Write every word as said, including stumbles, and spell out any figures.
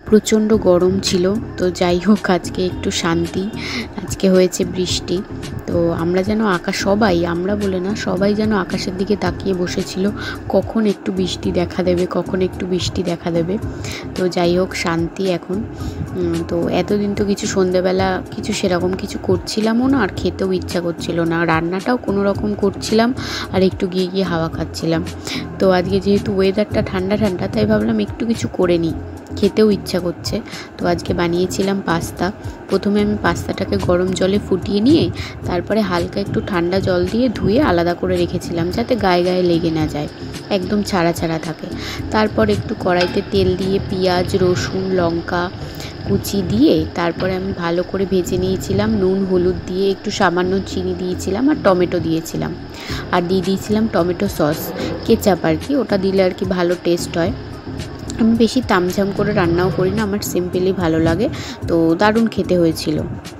প্রচণ্ড গরম ছিল। তো যাই হোক আজকে একটু শান্তি, আজকে হয়েছে বৃষ্টি। তো আমরা যেন আকাশ সবাই আমরা বলে না সবাই যেন আকাশের দিকে তাকিয়ে বসেছিল কখন একটু বৃষ্টি দেখা দেবে, কখন একটু বৃষ্টি দেখা দেবে। তো যাই হোক শান্তি এখন। তো এতদিন তো কিছু সন্ধেবেলা কিছু সেরকম কিছু করছিলামও না, আর খেতেও ইচ্ছা করছিল না, রান্নাটাও কোনো রকম করছিলাম আর একটু গিয়ে গিয়ে হাওয়া খাচ্ছিলাম। তো আজকে যেহেতু ওয়েদারটা ঠান্ডা ঠান্ডা তাই ভাবলাম একটু কিছু করে নিই, খেতেও ইচ্ছা করছে। তো আজকে বানিয়েছিলাম পাস্তা। প্রথমে আমি পাস্তাটাকে গরম জলে ফুটিয়ে নিয়ে তারপরে হালকা একটু ঠান্ডা জল দিয়ে ধুয়ে আলাদা করে রেখেছিলাম, যাতে গায়ে গায়ে লেগে না যায়, একদম ছাড়া ছাড়া থাকে। তারপর একটু কড়াইতে তেল দিয়ে পেঁয়াজ রসুন লঙ্কা কুচি দিয়ে তারপরে আমি ভালো করে ভেজে নিয়েছিলাম, নুন হলুদ দিয়ে একটু সামান্য চিনি দিয়েছিলাম আর টমেটো দিয়েছিলাম, আর দিয়ে দিয়েছিলাম টমেটো সস, কেচাপ আর কি, ওটা দিলে আর কি ভালো টেস্ট হয়। আমি বেশি তামঝাম করে রান্নাও করি না, আমার সিম্পলি ভালো লাগে। তো দারুণ খেতে হয়েছিল।